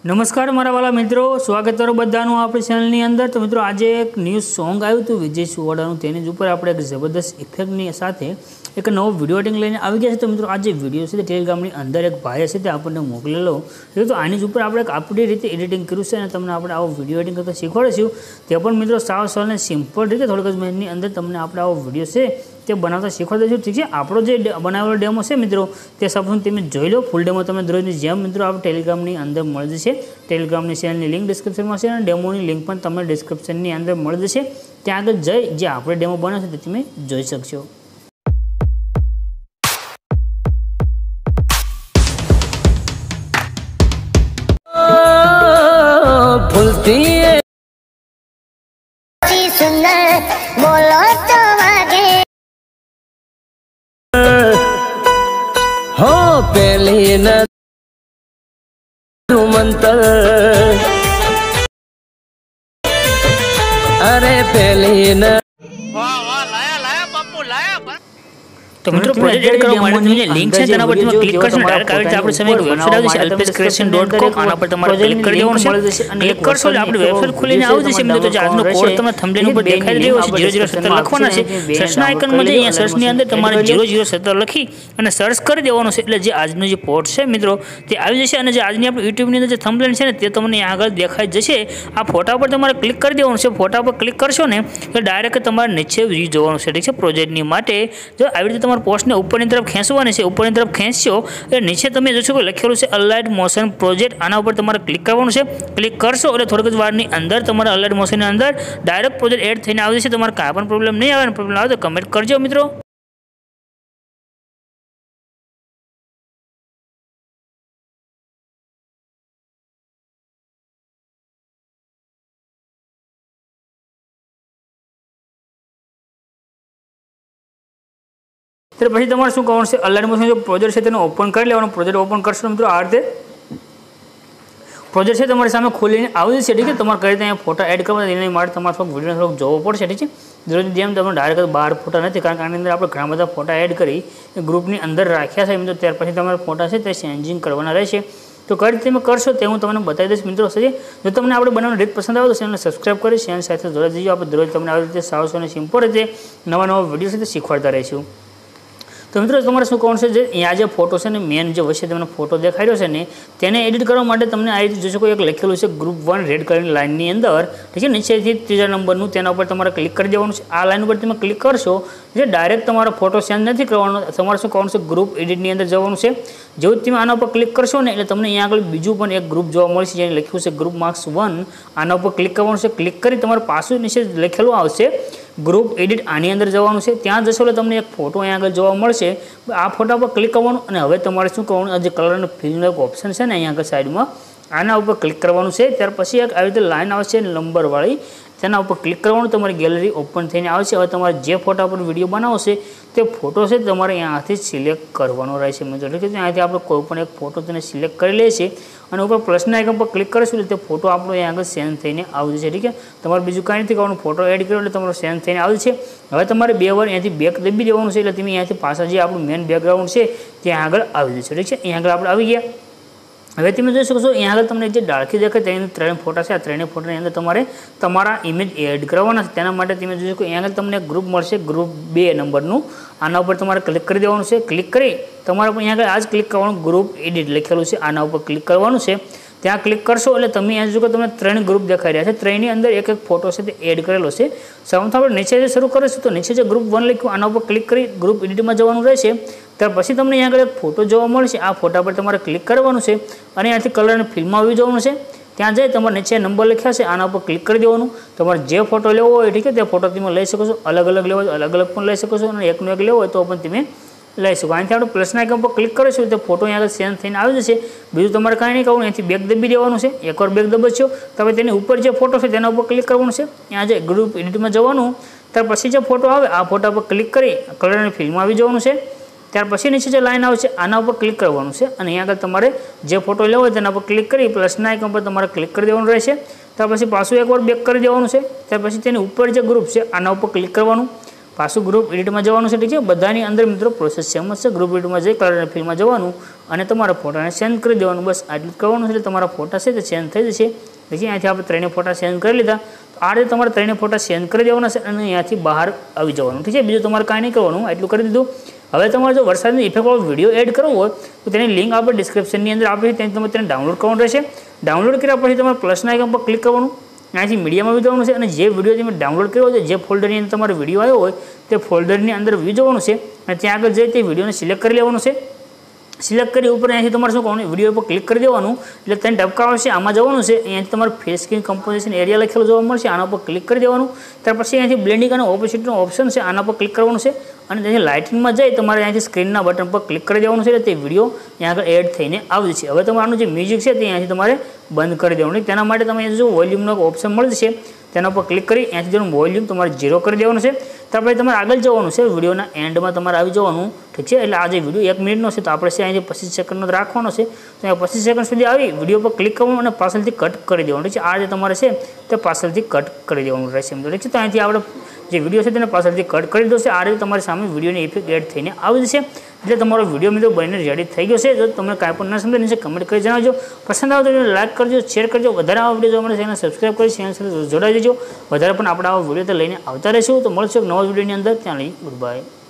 नमस्कार मारा वाला मित्रों, स्वागत करो बधानु आपणी चेनलनी अंदर। तो मित्रों आज एक न्यू सॉन्ग आव्युं हतुं विजय सुवाड़ानुं, तेनी उपर आपणे एक जबरदस्त इफेक्टनी साथे एक नवो विडियो एडिंग लईने आवी गया छे। तो मित्रों आज विडियो छे टेलिग्रामनी अंदर एक भाई छे ते आपणे मोकलेलो, तो आनी ज उपर आपणे एक आपणी रीते एडिटिंग कर्युं छे अने तमने आपणे आवो विडियो एडिटिंग करता शीखवाडीशुं। ते पण मित्रों साव सरल अने सिम्पल रीते थोड़ीक ज मिनिटनी अंदर तमने आपणे आवो विडियो छे ते बनावता शीखवाडी दईशुं। ठीक है, आपणो जे बनावेलो डेमो छे मित्रों ते संपूर्ण तमे जोई लो। फूल डेमो तमने दररोजनी जेम मित्रों आप टेलिग्रामनी अंदर मळी जशे। टेलिग्रामनी चेनलनी लिंक डिस्क्रिप्शनमां छे अने डेमोनी लिंक पण तमने डिस्क्रिप्शननी अंदर मळी जशे। त्यां आगळ जई जे आपणे डेमो बनाव्यो छे ते तमे जोई शकशो। बोलो तो आगे हो पहली न मंत्र अरे पहली न तो मित्रों प्रोजेक्ट एड करवा माटे लिंक छे तेना पर તમે ક્લિક કરશો डायरेक्ट આવી રીતે આપણે સામે એક વેબસાઈટ આવી છે alpescreation.com। આના પર તમારે ક્લિક કરી દેવાનું છે। ક્લિક કરશો એટલે આપણી વેબસાઈટ ખુલીને આવી જશે। મિત્રો તો આજનો કોડ તમને થંબનેલ ઉપર દેખાઈ રહ્યો છે 0017 લખવાના છે। સર્ચના આઇકનમાં જઈ અહીંયા સર્ચની અંદર તમારે 0017 લખી અને સર્ચ કરી દેવાનું છે એટલે જે આજનો જે પોર્ટ છે મિત્રો તે આવી જશે। અને જે આજની આપણી YouTube ની અંદર જે થંબનેલ છે ને તે તમને આગળ દેખાઈ જશે। આ ફોટા પર તમારે ક્લિક કરી દેવાનું છે। ફોટા પર ક્લિક કરશો ને એટલે ડાયરેક્ટ તમારે નીચે વ્યૂ જોવાનું છે। ઠીક છે, પ્રોજેક્ટની માટે જો આવી રીતે તમારે पोस्ट ने ऊपर की तरफ खेंचवानी है। ऊपर की तरफ खेंचशो એટલે નીચે તમે જોશો કે લખેલું છે અલાઇડ મોશન પ્રોજેક્ટ। આના ઉપર તમારે ક્લિક કરવાનું છે। ક્લિક કરશો એટલે થોડીક જ વારની અંદર તમારા અલાઇડ મોશનની અંદર ડાયરેક્ટ પ્રોજેક્ટ એડ થઈને આવી જશે। તમારે કાંઈ પણ પ્રોબ્લેમ નહીં આવે। પ્રોબ્લેમ આવે તો કમેન્ટ કરજો મિત્રો। तो પછી તમારે શું કરવાનું છે, અલાઇડ મોશન जो પ્રોજેક્ટ છે તેને ઓપન કરી લેવાનો। પ્રોજેક્ટ ઓપન કરશો મિત્રો આ રીતે પ્રોજેક્ટ છે તમારી સામે ખોલીને આવી જશે। ઠીક છે, તમારે કઈ રીતે અહીંયા ફોટા એડ કરવા એના માટે તમારે થોડુંક વિડીયો થોડુંક જોવો પડશે। ઠીક છે, દરરોજ જેમ તમે ડાયરેક્ટ બહાર ફોટા નથી, કારણ કે આની અંદર આપણે ઘણા બધા ફોટા એડ કરી ગ્રુપની અંદર રાખ્યા છે મિત્રો। ત્યાર પછી તમારા ફોટા છે તે ચેન્જિંગ કરવાના રહેશે। તો કઈ રીતે તમે કરશો તે હું તમને બતાવી દઈશ મિત્રો। જો તમને આપણે બનાવવાની રીત પસંદ આવે તો ચેનલને સબસ્ક્રાઈબ કરી ચેનલ સાથે જોડાઈ જજો। આપણે દરરોજ તમને આવી રીતે સાવ અને સિમ્પલ રીતે નવા વિડીયો સાથે શીખવાડતા રહીશું। तो मित्रों તમારે શું કરવાનું છે, જે અહીંયા જે ફોટો છે ને મેન જે વચ્ચે તમને ફોટો દેખાઈ રહ્યો છે ને તેને એડિટ કરવા માટે તમને આ રીતે જોશો કોઈ એક લખેલું છે ગ્રુપ 1 રેડ કલરની લાઇનની અંદર। ઠીક છે, નીચેથી ત્રીજા નંબરનું તેના ઉપર તમારે ક્લિક કરી દેવાનું છે। આ લાઇન ઉપર તમે ક્લિક કરશો જે ડાયરેક્ટ તમારો ફોટો ચેન્જ નથી કરવાનો, તમારે શું કરવાનું છે ગ્રુપ એડિટની અંદર જવાનું છે। જેવું તમે આના ઉપર ક્લિક કરશો ને એટલે તમને અહીંયા આગળ બીજું પણ એક ગ્રુપ જોવા મળશે જેને લખ્યું છે ગ્રુપ માર્ક્સ 1। આના ઉપર ક્લિક કરવાનું છે। ક્લિક કરી તમારે પાછું નીચે લખેલું આવશે ગ્રુપ એડિટ, આની અંદર જવાનું છે। ત્યાં જશો એટલે તમને એક ફોટો અહીંયા આગળ જોવા મળશે। આ ફોટા પર ક્લિક કરવાનું અને હવે તમારે શું કરવાનું, જે કલરનો ફિલનો એક ઓપ્શન છે ને અહીંયા આગળ સાઈડમાં આના ઉપર ક્લિક કરવાનું છે। ત્યાર પછી એક આવી રીતે લાઇન આવશે નંબરવાળી, તેના ઉપર ક્લિક કરવાનું, તમારી ગેલેરી ઓપન થઈને આવશે। હવે તમારે જે ફોટા પર વિડીયો બનાવશે તે ફોટો છે તમારે અહીંયાથી સિલેક્ટ કરવાનો રહેશે મિત્રો। એટલે કે અહીંયાથી આપણે કોઈ પણ એક ફોટો તેને સિલેક્ટ કરી લેશે અને ઉપર પ્લસના આઇકન પર ક્લિક કરીશું એટલે તે ફોટો આપણો અહીંયા આગળ સેન્ડ થઈને આવી જશે। ઠીક છે, તમારે બીજું કાંઈ નથી કરવાનું, ફોટો એડ કર્યો એટલે તમારો સેન્ડ થઈને આવી છે। હવે તમારે 2 વાર અહીંયાથી બેક દબી દેવાનું છે એટલે તમે અહીંયાથી પાછા જે આપણું મેન બેકગ્રાઉન્ડ છે ત્યાં આગળ આવી જશે। ઠીક છે, અહીંયા આગળ આપણે આવી ગયા। હવે તમે જોઈ શકો છો અહીંયા આગળ તમને જે ડાળખી દેખાય તેની 3 ફોટા છે। આ 3 ફોટાની અંદર તમારે તમારા ઇમેજ એડ કરવાના છે। તેના માટે તમે જોઈ શકો અહીંયા આગળ તમને ગ્રુપ મળશે ગ્રુપ 2 નંબરનું। આના ઉપર તમારે ક્લિક કરી દેવાનું છે। ક્લિક કરી તમારે અહીંયા આગળ આ જ ક્લિક કરવાનું, ગ્રુપ એડિટ લખેલું છે આના ઉપર ક્લિક કરવાનું છે। ત્યાં ક્લિક કરશો એટલે તમે અહીંયા જો તમને 3 ગ્રુપ દેખાઈ રહ્યા છે। 3ની અંદર એક એક ફોટો છે તે એડ કરેલો છે। સૌથી આપણે નીચે જે શરૂ કરીશું તો નીચે જે ગ્રુપ 1 લખ્યું આના ઉપર ક્લિક કરી ગ્રુપ એડિટમાં જવાનું રહેશે। ત્યાર પછી તમને અહીંયા આગળ એક ફોટો જોવા મળશે। આ ફોટા પર તમારે ક્લિક કરવાનું છે અને અહીંયાથી કલરની ફિલ્મમાં આવી જવાનું છે। ત્યાં જઈ તમારે નીચે નંબર લખ્યા છે આના ઉપર ક્લિક કરી દેવાનું। તમારે જે ફોટો લેવો હોય ઠીક છે તે ફોટો તમે લઈ શકો છો। અલગ અલગ લેવો હોય અલગ અલગ પણ લઈ શકો છો અને એકનો એક લેવો હોય તો પણ તમે લઈ શકો। અહીંથી આપણે પ્લસના આઇકન પર ક્લિક કરીશું તો ફોટો અહીંયા આગળ સેન્ડ થઈને આવી જશે। બીજું તમારે કાંઈ નહીં કરવાનું, અહીંથી બેક દબી દેવાનું છે। એકવાર બેક દબાવશો તો હવે તેની ઉપર જે ફોટો છે તેના ઉપર ક્લિક કરવાનું છે। ત્યાં જે ગ્રુપ એડિટમાં જવાનું, ત્યાર પછી જે ફોટો આવે આ ફોટા પર ક્લિક કરી કલરની ફિલ્મમાં આવી જવાનું છે। ત્યાર પછી નીચે જે લાઇન આવશે આના ઉપર ક્લિક કરવાનું છે અને અહીંયા આગળ તમારે જે ફોટો લેવો હોય તેના પર ક્લિક કરી પ્લસના આઇકન પર તમારે ક્લિક કરી દેવાનું રહેશે। ત્યાર પછી પાછું એકવાર બેક કરી દેવાનું છે। ત્યાર પછી તેની ઉપર જે ગ્રુપ છે આના ઉપર ક્લિક કરવાનું, પાછું ગ્રુપ એડિટમાં જવાનું છે, ઠીક છે। બધાની અંદર મિત્રો પ્રોસેસ સેમ જ છે। ગ્રુપ એડિટમાં જઈ કલર અને ફિલમાં જવાનું અને તમારા ફોટાને સેન્ડ કરી દેવાનું, બસ આટલું જ કરવાનું છે। એટલે તમારા ફોટા છે તે સેન્ડ થઈ જશે। પછી અહીંયાથી આપણે ત્રણેય ફોટા સેન્ડ કરી લીધા, તો આ રીતે તમારે ત્રણેય ફોટા સેન્ડ કરી દેવાના છે અને અહીંયાથી બહાર આવી જવાનું, ઠીક છે। બીજું તમારે કાંઈ નહીં કરવાનું, એટલું કરી દીધું। હવે તમારે જો વરસાદની ઇફેક્ટવાળો વિડીયો એડ કરવો હોય તો તેની લિંક આપણે ડિસ્ક્રિપ્શનની અંદર આપી છે, ત્યાંથી તમે તેને ડાઉનલોડ કરવાનું રહેશે। ડાઉનલોડ કર્યા પછી તમારે પ્લસના આઇકન પર ક્લિક કરવાનું, અહીંયાથી મીડિયામાં વ્યૂ જવાનું છે અને જે વિડીયો તમે ડાઉનલોડ કર્યો હોય, જે ફોલ્ડરની અંદર તમારો વિડીયો આવ્યો હોય તે ફોલ્ડરની અંદર વ્યૂ જવાનું છે અને ત્યાં આગળ જઈ તે વિડીયોને સિલેક્ટ કરી લેવાનું છે। સિલેક્ટ કરી ઉપર અહીંયાથી તમારે શું કરવાનું, વિડીયો ઉપર ક્લિક કરી દેવાનું, એટલે તેને ટપકા આવશે, આમાં જવાનું છે। અહીંયાથી તમારે ફેસ સ્ક્રીન કમ્પોઝિશન એરિયા લખેલો જોવા મળશે, આના પર ક્લિક કરી દેવાનું। ત્યાર પછી અહીંયાથી બ્લેન્ડિંગ અને ઓપોસિટનો ઓપ્શન છે, આના પર ક્લિક કરવાનું છે અને ત્યાંથી લાઇટિંગમાં જઈ તમારે અહીંયાથી સ્ક્રીનના બટન પર ક્લિક કરી દેવાનું છે, એટલે તે વિડીયો અહીંયા આગળ એડ થઈને આવી છે। હવે તમારું જે મ્યુઝિક છે તે અહીંયાથી તમારે બંધ કરી દેવાનું। તેના માટે તમે જો વોલ્યુમનો ઓપ્શન મળે છે તેના પર ક્લિક કરી અહીંયાથી જેનું વોલ્યુમ તમારે 0 કરી દેવાનું છે। ત્યાર પછી તમારે આગળ જવાનું છે, વિડીયોના એન્ડમાં તમારે આવી જવાનું, ઠીક છે। એટલે આ જે વિડીયો 1 મિનિટનો છે તો આપણે છે અહીંથી 25 સેકન્ડનો રાખવાનો છે, તો અહીંયા 25 સેકન્ડ સુધી આવી વિડીયો પર ક્લિક કરવાનું અને પાછળથી કટ કરી દેવાનું, ઠીક છે। આ જે તમારે છે તે પાછળથી કટ કરી દેવાનું રહેશે, ઠીક છે। તો અહીંથી આપણે જે વિડીયો છે તેને પાછળથી કટ કરી દો છે। આ રીતે તમારી સામે વિડીયોની ઇફેક્ટ એડ થઈને આવી જશે, એટલે તમારો વિડીયો મિત્રો બનીને રેડી થઈ ગયો છે। જો તમને કાંઈ પણ ન સમજે નીચે કમેન્ટ કરી જણાવજો, પસંદ આવે તો લાઈક કરજો, શેર કરજો, વધારે આવા વિડીયો જોવા માટે ચેનલ સબસ્ક્રાઈબ કરી ચેનલ સાથે જોડાઈ જજો। વધારે પણ આપણે આવા વિડીયો તો લઈને આવતા રહીશું, તો મળશું એક નવા વિડીયોની અંદર, ત્યાં લઈ ગુડ બાય।